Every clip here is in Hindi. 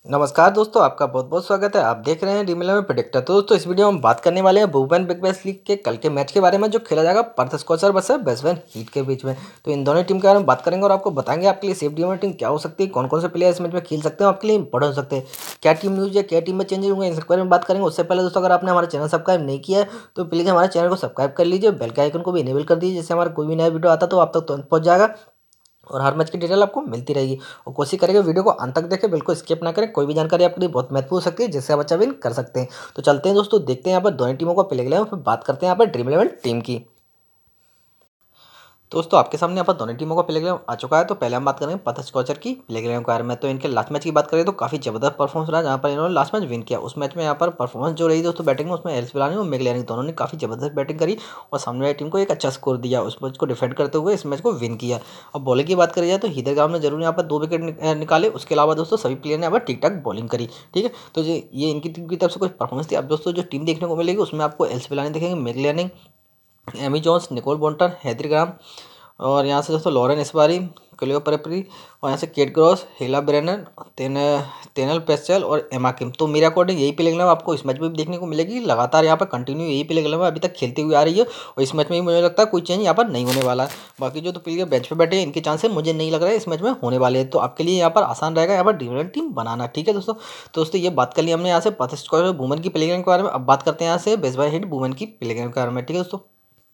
नमस्कार दोस्तों, आपका बहुत बहुत स्वागत है। आप देख रहे हैं ड्रीम इलेवन प्रेडिक्टर। तो दोस्तों, इस वीडियो में हम बात करने वाले हैं वुमेन बिग बैश लीग के कल के मैच के बारे में, जो खेला जाएगा Perth Scorchers versus Brisbane Heat के बीच में। तो इन दोनों टीम के बारे में बात करेंगे और आपको बताएंगे आपके लिए सेफ ड्रीम टीम क्या हो सकती है, कौन कौन से प्लेयर इस मैच में खेल सकते हैं, आपके लिए इंपॉर्टेंट हो सकते हैं, क्या टीम न्यूज है, क्या टीम में चेंज होंगे, इस बारे में बात करेंगे। उससे पहले दोस्तों, अगर आपने हमारा चैनल सब्सक्राइब नहीं किया है तो प्लीज़ हमारे चैनल को सब्सक्राइब कर लीजिए, बेल के आइकन को भी इनेबल कर दीजिए, जिससे हमारा कोई भी नया वीडियो आता तो आप तक तुरंत पहुंच जाएगा और हर मैच की डिटेल आपको मिलती रहेगी। और कोशिश करेंगे वीडियो को अंत तक देखें, बिल्कुल स्किप ना करें। कोई भी जानकारी आपके लिए बहुत महत्वपूर्ण हो सकती है, जिससे आप अच्छा विन कर सकते हैं। तो चलते हैं दोस्तों, देखते हैं यहाँ पर दोनों टीमों को प्ले लें, फिर बात करते हैं यहाँ पर ड्रीम इलेवन टीम की। तो दोस्तों, आपके सामने यहाँ पर दोनों टीमों का प्लेग्राम आ चुका है। तो पहले हम बात करेंगे पथ स्कॉचर की प्लेग्राम के बारे में। तो इनके लास्ट मैच की बात करें तो काफ़ी जबरदस्त परफॉर्मेंस रहा, जहाँ पर इन्होंने लास्ट मैच विन किया। उस मैच में यहाँ पर परफॉर्मेंस जो रही दोस्तों बैटिंग में, उसमें एल्स पिलानी और मैगलैनी दोनों ने काफ़ी जबरदस्त बैटिंग करी और सामने वाली टीम को एक अच्छा स्कोर दिया। उस मैच को डिफेंड करते हुए इस मैच को विन किया। अब बॉलिंग की बात करी जाए तो हीदर गांव ने जरूर यहाँ पर 2 विकेट निकाले। उसके अलावा दोस्तों सभी प्लेयर ने यहाँ पर ठीक ठाक बॉलिंग करी। ठीक है, तो ये इनकी टीम की तरफ से कुछ परफॉर्मेंस थी। अब दोस्तों, जो टीम देखने को मिलेगी उसमें आपको एल्स पिलानी दिखेंगे, Meg Lanning, Amy Jones, Nicole Bolton, Heather Graham, और यहाँ से दोस्तों लॉरेन इस्बारी, क्लियो परपरी, और यहाँ से केट ग्रॉस, हेला ब्रेनन, तेनल पेस्टल और एमा किम। तो मेरे अकॉर्डिंग यही प्ले आपको इस मैच में भी देखने को मिलेगी। लगातार यहाँ पर कंटिन्यू यही प्ले अभी तक खेलती हुई आ रही है और इस मैच में भी मुझे लगता है कोई चेंज यहाँ पर नहीं होने वाला है। बाकी जो तो प्लेयर बेंच पे बैठे हैं, इनके चांसेस मुझे नहीं लग रहा है इस मैच में होने वाले हैं। तो आपके लिए यहाँ पर आसान रहेगा यहाँ पर ड्रीम टीम बनाना। ठीक है दोस्तों, तो दोस्तों ये बात कर ली हमने यहाँ से पथ स्क्वायर वुमेन की प्ले के बारे में। अब बात करते हैं यहाँ से बेसबॉल हिट वुमेन की प्ले के बारे में। ठीक है दोस्तों,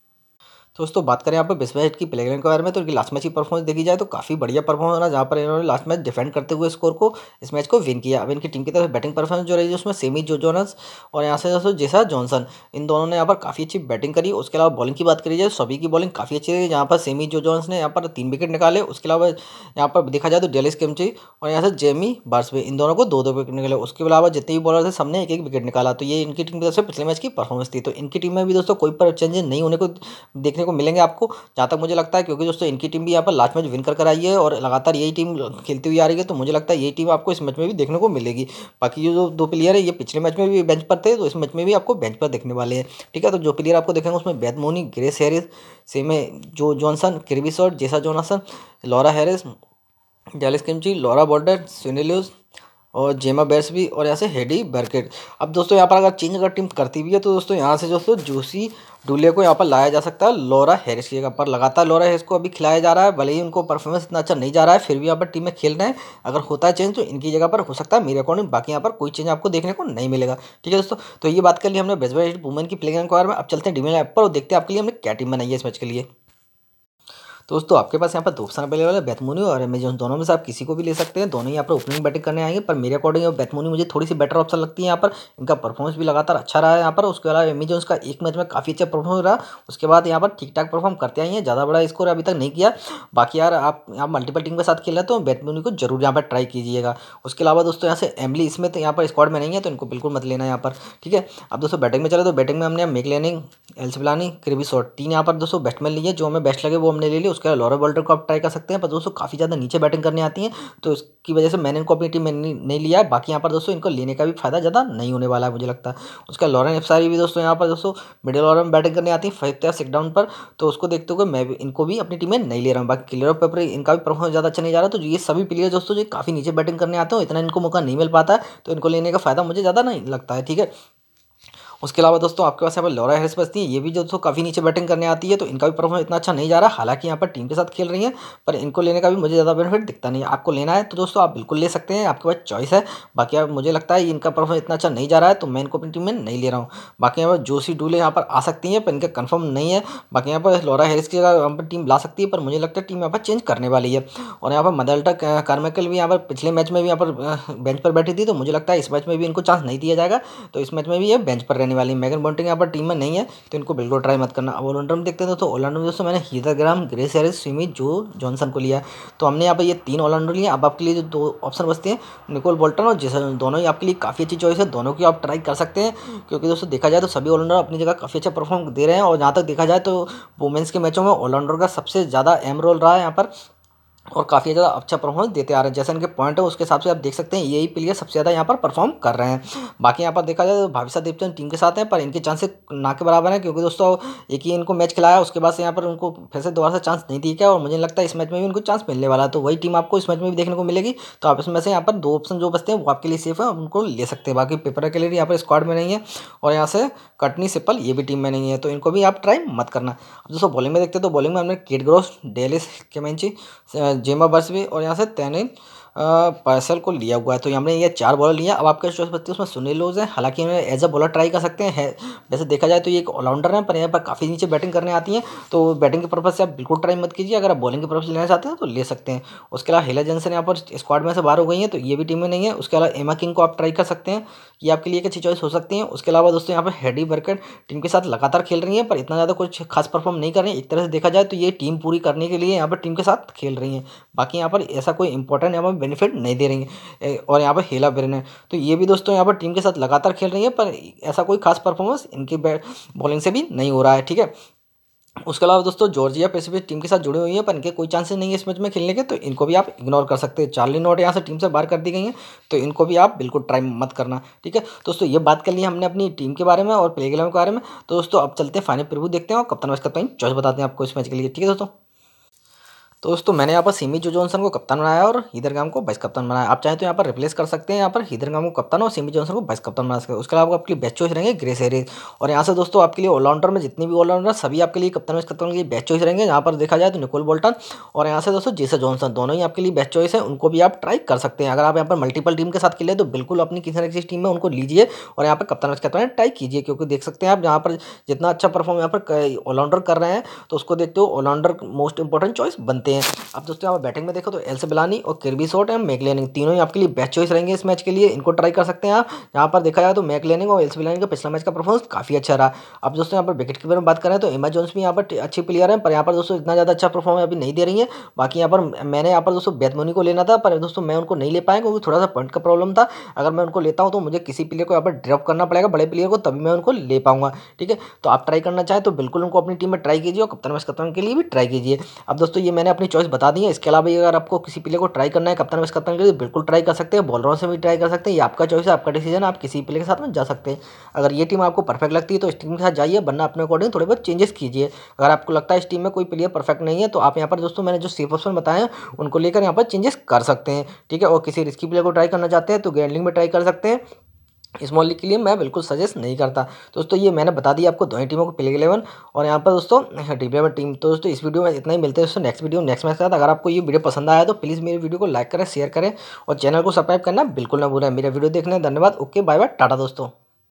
तो दोस्तों बात करें यहाँ पर बिस्वा हिट की प्लेग्राउंड के बारे में, तो इनकी लास्ट मैच की परफॉर्मेंस देखी जाए तो काफ़ी बढ़िया परफॉर्मेंस रहा, जहाँ पर इन्होंने लास्ट मैच डिफेंड करते हुए स्कोर को इस मैच को विन किया। अब इनकी टीम की तरफ बैटिंग परफॉर्मेंस जो रही है उसमें सेमी जोनास और यहाँ से दोस्तों जेसा जॉनसन, इन दोनों ने यहाँ पर काफ़ी अच्छी बैटिंग करी। उसके अलावा बॉलिंग की बात करी जाए सभी की बॉलिंग काफ़ी अच्छी रही, जहाँ पर सेमी जॉन्स ने यहाँ पर 3 विकेट निकाले। उसके अलावा यहाँ पर देखा जाए तो डेलिस किमची और यहाँ से जेमी बार्सबे, इन दोनों को 2-2 विकेट निकले। उसके अलावा जितने भी बॉलर थे सबने एक एक विकेट निकाला। तो ये इनकी टीम की तरफ से पिछले मैच की परफॉर्मेंस थी। तो इनकी टीम में भी दोस्तों कोई चेंजेस नहीं होने को देखने को मिलेंगे आपको, जहाँ तक मुझे लगता है, क्योंकि दोस्तों इनकी टीम भी यहाँ पर लास्ट मैच विन कर आई है और लगातार यही टीम खेलती हुई आ रही है। तो मुझे लगता है यही टीम आपको इस मैच में भी देखने को मिलेगी। बाकी जो 2 प्लेयर है ये पिछले मैच में भी बेंच पर थे, तो इस मैच में भी आपको बेंच पर देखने वाले हैं। ठीक है, तो जो प्लेयर आपको देखेंगे उसमें Beth Mooney, Grace Harris, Sammy Jo Johnson, Kirby Short, Jess Jonassen, Laura Harris, Delissa Kimmince, Laura बॉर्डर, सुनीलियस और जेमा बेर्सबी और यहाँ से हेडी बर्केट। अब दोस्तों यहाँ पर अगर चेंज अगर टीम करती भी है तो दोस्तों यहाँ से दोस्तों जूसी डुले को यहाँ पर लाया जा सकता है लॉरा हैरिस की जगह पर। लगातार लॉरा हैरिस को अभी खिलाया जा रहा है, भले ही उनको परफॉर्मेंस इतना अच्छा नहीं जा रहा है, फिर भी यहाँ पर टीम में खेल रहे हैं। अगर होता है चेंज तो इनकी जगह पर हो सकता है मेरे अकॉर्डिंग। बाकी यहाँ पर कोई चेंज आपको देखने को नहीं मिलेगा। ठीक है दोस्तों, तो ये बात कर ली हमने बेस्ट बाय वुमेन की प्लेइंग के बारे में। अब चलते हैं डीमेल ऐप पर और देखते हैं आपके लिए हमने क्या टीम बनाई है इस मैच के लिए। तो दोस्तों आपके पास यहाँ पर 2 ऑप्शन अवेलेबल है, बेथमुनी और एमेजॉन। दोनों में से आप किसी को भी ले सकते हैं, दोनों ही यहाँ पर ओपनिंग बैटिंग करने आएंगे। पर मेरे अकॉर्डिंग बेथमुनी मुझे थोड़ी सी बेटर ऑप्शन लगती है यहाँ पर। इनका परफॉर्मेंस भी लगातार अच्छा रहा है यहाँ पर। उसके अलावा एमेजॉन्स का एक मैच में काफ़ी अच्छा परफॉर्मेंस रहा, उसके बाद यहाँ पर ठीक ठाक परफॉर्म करते आई हैं, ज़्यादा बड़ा स्कोर अभी तक नहीं किया। बाकी यार आप यहाँ मल्टीपल टीम के साथ खेल रहे हैं तो बेथमुनी को जरूर यहाँ पर ट्राई कीजिएगा। उसके अलावा दोस्तों यहाँ से एमली स्मिथ यहाँ पर स्क्वाड में नहीं है, तो इनको बिल्कुल मत लेना यहाँ पर। ठीक है, अब दोस्तों बैटिंग में चले तो बैटिंग में हमने मैगलैनी, एल्सबिलानी, किर्बी शॉट 3 यहाँ पर दोस्तों बैट्समैन लिए, जो हमें बेस्ट लगे वो हमने ले लिए। उसके अलावा लॉरा बोल्टर को आप ट्राई कर सकते हैं, पर दोस्तों काफ़ी ज़्यादा नीचे बैटिंग करने आती हैं, तो इसकी वजह से मैंने इनको अपनी टीम में नहीं लिया है। बाकी यहाँ पर दोस्तों इनको लेने का भी फायदा ज़्यादा नहीं होने वाला है मुझे लगता है। उसका लॉरेन इफ्सारी भी दोस्तों यहाँ पर दोस्तों मिडिल ऑर्डर में बैटिंग करने आती है 5th या 6th डाउन पर, तो उसको देखते हुए मैं भी इनको भी अपनी टीम में नहीं ले रहा हूँ। बाकी क्लियर ऑफ पेपर इनका भी परफॉर्मेंस ज़्यादा अच्छा नहीं जा रहा। तो ये सभी प्लेयर दोस्तों जो काफ़ी नीचे बैटिंग करने आते हैं, इतना इनको मौका नहीं मिल पाता है, तो इनको लेने का फायदा मुझे ज़्यादा नहीं लगता है। ठीक है, उसके अलावा दोस्तों आपके पास यहाँ पर लॉरा हैरिस बचती है, ये भी दोस्तों काफ़ी नीचे बैटिंग करने आती है, तो इनका भी परफॉर्मेंस इतना अच्छा नहीं जा रहा। हालांकि यहाँ पर टीम के साथ खेल रही है, पर इनको लेने का भी मुझे ज़्यादा बेनिफिट दिखता नहीं है। आपको लेना है तो दोस्तों आप बिल्कुल ले सकते हैं, आपके पास चॉइस है। बाकी अब मुझे लगता है इनका परफॉर्मेंस इतना अच्छा नहीं जा रहा है, तो मैं इनको अपनी टीम में नहीं ले रहा हूँ। बाकी यहाँ पर जोशी डूले यहाँ पर आ सकती हैं, पर इनका कन्फर्म नहीं है। बाकी यहाँ पर लॉरा हैरिस की जगह यहाँ पर टीम ला सकती है, पर मुझे लगता है टीम यहाँ पर चेंज करने वाली है। और यहाँ पर मदल्टा कार्मेकल भी यहाँ पर पिछले मैच में भी यहाँ पर बेंच पर बैठी थी, तो मुझे लगता है इस मैच में भी इनको चांस नहीं दिया जाएगा, तो इस मैच में भी ये बेंच पर रहने वाली। मैगन बॉन्टिंग यहाँ पर टीम में नहीं है, तो इनको बिल्कुल ट्राई मत करना। अब ऑलराउंडर में देखते हैं तो ऑलराउंडर में दोस्तों मैंने Heather Graham, Grace Harris, Sammy, Jo Johnson को लिया है। तो हमने यहाँ पर ये 3 ऑलराउंडर लिए। अब आपके लिए जो 2 ऑप्शन बचते हैं, निकोल बोल्टन और जेसन, दोनों ही आपके लिए काफ़ी अच्छी चॉइस है, दोनों की आप ट्राई कर सकते हैं। क्योंकि दोस्तों देखा जाए तो सभी ऑलराउंडर अपनी जगह काफ़ी अच्छा परफॉर्म दे रहे हैं। और जहाँ तक देखा जाए तो वुमेंस के मैचों में ऑलराउंडर का सबसे ज़्यादा अहम रोल रहा है यहाँ पर। और काफ़ी ज़्यादा अच्छा परफॉर्मेंस देते आ रहे हैं। जैसे इनके पॉइंट है उसके हिसाब से आप देख सकते हैं यही प्लेयर सबसे ज़्यादा यहाँ पर परफॉर्म कर रहे हैं। बाकी यहाँ पर देखा जाए तो भाविसा देवचंद टीम के साथ हैं, पर इनके चांसेस ना के बराबर हैं, क्योंकि दोस्तों एक ही इनको मैच खिलाया, उसके बाद से यहाँ पर उनको फिर से दोबारा से चांस नहीं दिया गया, और मुझे लगता है इस मैच में भी उनको चांस मिलने वाला है। तो वही टीम आपको इस मैच में भी देखने को मिलेगी। तो आप इसमें से यहाँ पर दो ऑप्शन जो बचते हैं वो आपके लिए सेफ है, उनको ले सकते हैं। बाकी पेपर के लिए यहाँ पर स्क्वाड में नहीं है, और यहाँ से कटनी सिपल ये भी टीम में नहीं है, तो इनको भी आप ट्राई मत करना। अब दोस्तों बॉलिंग में देखते हैं, तो बॉलिंग में हमने किड ग्रोस, डेलिस केमेंची, जेमा बर्सबी और यहाँ से तैनिल पार्सल को लिया हुआ है। तो हमने ये 4 बॉलर लिया। अब आपके चॉइस बचती है उसमें सुनील लोज है, हालांकि इन्हें एज अ बॉलर ट्राई कर सकते हैं। वैसे देखा जाए तो ये एक ऑलराउंडर है, पर यहाँ पर काफ़ी नीचे बैटिंग करने आती है, तो बैटिंग के पर्पज़ से आप बिल्कुल ट्राई मत कीजिए। अगर आप बॉलिंग के पर्पज़ से लेना चाहते हैं तो ले सकते हैं। उसके अलावा हेला जेंसन यहाँ पर स्क्वाड में से बाहर हो गई है, तो ये भी टीम में नहीं है। उसके अलावा एमा किंग को आप ट्राई कर सकते हैं, ये आपके लिए एक अच्छी चॉइस हो सकती है। उसके अलावा दोस्तों यहाँ पर हेडी बर्कट टीम के साथ लगातार खेल रही है, पर इतना ज़्यादा कुछ खास परफॉर्म नहीं कर रही है। एक तरह से देखा जाए तो ये टीम पूरी करने के लिए यहाँ पर टीम के साथ खेल रही हैं। बाकी यहाँ पर ऐसा कोई इंपॉर्टेंट यहाँ पर बेनिफिट नहीं दे रही है। और यहाँ पर हेला बेरन है, तो ये भी दोस्तों यहाँ पर टीम के साथ लगातार खेल रही है, पर ऐसा कोई खास परफॉर्मेंस इनकी बॉलिंग से भी नहीं हो रहा है। ठीक है। उसके अलावा दोस्तों जॉर्जिया पैसिफिक टीम के साथ जुड़ी हुई है, पर इनके कोई चांसेस नहीं है इस मैच में खेलने के, तो इनको भी आप इग्नोर कर सकते हैं। चार्ली नॉट यहाँ से टीम से बाहर कर दी गई है, तो इनको भी आप बिल्कुल ट्राई मत करना। ठीक है दोस्तों, ये बात कर ली हमने अपनी टीम के बारे में और प्ले के बारे में। तो दोस्तों अब चलते हैं फाइनल प्रीव्यू देखते हैं और कप्तान वाइस कप्तान चॉइस बताते हैं आपको इस मैच के लिए। ठीक है दोस्तों, तो दोस्तों मैंने यहाँ पर सिमी जो जॉनसन को कप्तान बनाया और हीदरगाम को वाइस कप्तान बनाया। आप चाहें तो यहाँ पर रिप्लेस कर सकते हैं, यहाँ पर हीदरगाम को कप्तान और सिमी जॉनसन को वाइस कप्तान बना सकते हैं। उसके अलावा आपके लिए बेस्ट चॉइस रहेंगे ग्रेस हैरिस। और यहाँ से दोस्तों आपके लिए ऑलराउंडर में जितनी भी ऑलराउंडर सभी आपके लिए कप्तान वाइस कप्तान के लिए बेस्ट चॉइस रहेंगे। यहाँ पर देखा जाए तो निकोल बोल्टन और यहाँ से दोस्तों जेसन जॉनसन दोनों ही आपके लिए बेस्ट चॉइस है, उनको भी आप ट्राई कर सकते हैं। अगर आप यहाँ पर मल्टीपल टीम के साथ खेले तो बिल्कुल अपनी किसी न किसी टीम में उनको लीजिए और यहाँ पर कप्तान वाइस कप्तान ट्राई कीजिए, क्योंकि देख सकते हैं आप यहाँ पर जितना अच्छा परफॉर्म यहाँ पर ऑलराउंडर कर रहे हैं, तो उसको देखते हो ऑलराउंडर मोस्ट इंपॉर्टेंट चॉइस बनते हैं। अब दोस्तों यहाँ बैटिंग में देखो तो एल्स बिलानी और किर्बी शॉट एंड मैकलेनिंग तीनों ही आपके लिए बेस्ट चॉइस रहेंगे इस मैच के लिए, इनको ट्राई कर सकते हैं आप। यहाँ पर देखा जाए तो मैकलेनिंग और एल्स बिलानी का पिछला मैच का परफॉर्मेंस काफी अच्छा रहा। अब दोस्तों यहाँ पर विकेट कीपर में बात करें तो एमा जोन्स भी यहाँ पर अच्छी प्लेयर है, पर यहाँ पर दोस्तों इतना ज़्यादा अच्छा परफॉर्म अभी नहीं दे रही है। बाकी यहाँ पर मैंने यहाँ पर दोस्तों बैथमोनी को लेना था, पर दोस्तों मैं उनको नहीं ले पाया क्योंकि थोड़ा सा पॉइंट का प्रॉब्लम था। अगर मैं उनको लेता हूँ तो मुझे किसी प्लेयर को यहाँ पर ड्रॉप करना पड़ेगा, बड़े प्लेयर को, तभी मैं उनको ले पाऊंगा। ठीक है, तो आप ट्राई करना चाहें तो बिल्कुल उनको अपनी टीम में ट्राई कीजिए और कप्तान वाइस कप्तान के लिए भी ट्राई कीजिए। अब दोस्तों ये मैंने अपनी चॉइस बता दी है। इसके अलावा अगर आपको किसी प्लेयर को ट्राई करना है कप्तान वाइस कप्तान के लिए बिल्कुल ट्राई कर सकते हैं, बॉलरों से भी ट्राई कर सकते हैं, ये आपका चॉइस है, आपका डिसीजन है, आप किसी प्लेयर के साथ में जा सकते हैं। अगर ये टीम आपको परफेक्ट लगती है तो इस टीम के साथ जाइए, वरना अपने अकॉर्डिंग थोड़े बहुत चेंजेस कीजिए। अगर आपको लगता है इस टीम में कोई प्लेयर परफेक्ट नहीं है तो आप यहाँ पर दोस्तों मैंने जो सेफ ऑप्शन बताए हैं उनको लेकर यहाँ पर चेंजेस कर सकते हैं। ठीक है, और किसी रिस्की प्लेयर को ट्राई करना चाहते हैं तो गैंडलिंग में ट्राई कर सकते हैं। स्मॉल लीग के लिए मैं बिल्कुल सजेस्ट नहीं करता। दोस्तों ये मैंने बता दिया आपको दोनों टीमों को प्ले 11 और यहाँ पर दोस्तों डिप्लेयर टीम। तो दोस्तों इस वीडियो में इतना ही, मिलते हैं दोस्तों नेक्स्ट वीडियो नेक्स्ट मैच के साथ। अगर आपको ये वीडियो पसंद आया तो प्लीज़ मेरी वीडियो को लाइक करें, शेयर करें और चैनल को सब्सक्राइब करना बिल्कुल ना भूलें। मेरा वीडियो देखने धन्यवाद। ओके बाय बाय, टाटा दोस्तों।